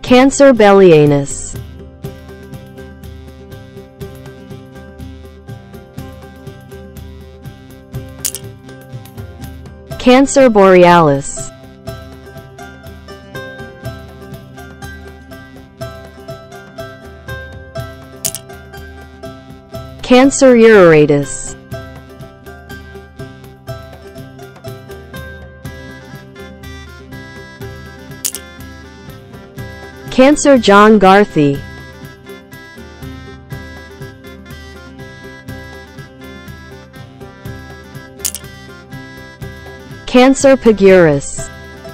Cancer bellianus. Cancer borealis. Cancer irroratus. Cancer johngarthi. Cancer pagurus.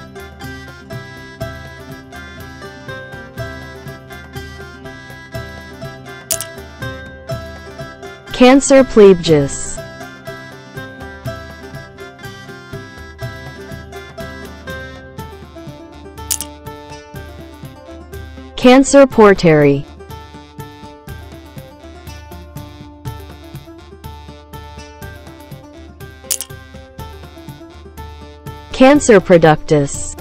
Cancer plebejus. Cancer porteri. Cancer productus.